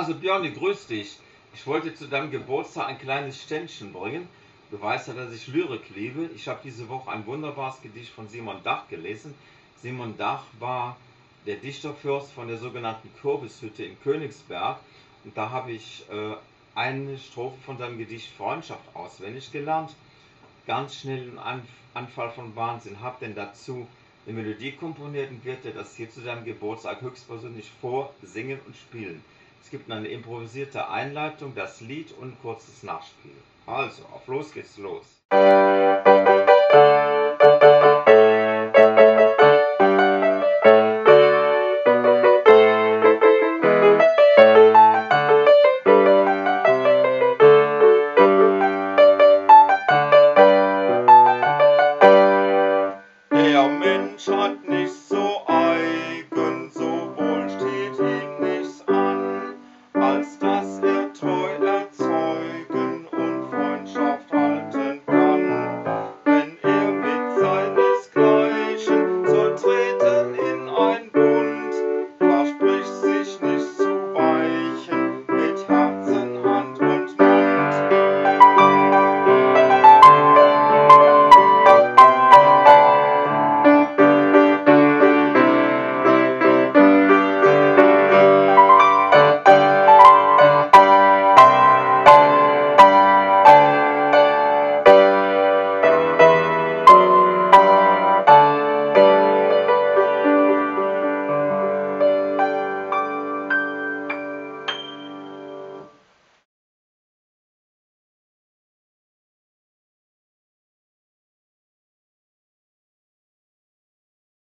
Also Björn, grüß dich. Ich wollte zu deinem Geburtstag ein kleines Ständchen bringen. Du weißt ja, dass ich Lyrik liebe. Ich habe diese Woche ein wunderbares Gedicht von Simon Dach gelesen. Simon Dach war der Dichterfürst von der sogenannten Kürbishütte in Königsberg. Und da habe ich eine Strophe von seinem Gedicht Freundschaft auswendig gelernt. Ganz schnell einen Anfall von Wahnsinn. Hab denn dazu eine Melodie komponiert und werde das hier zu deinem Geburtstag höchstpersönlich vorsingen und spielen. Es gibt eine improvisierte Einleitung, das Lied und ein kurzes Nachspiel. Also, auf los geht's los.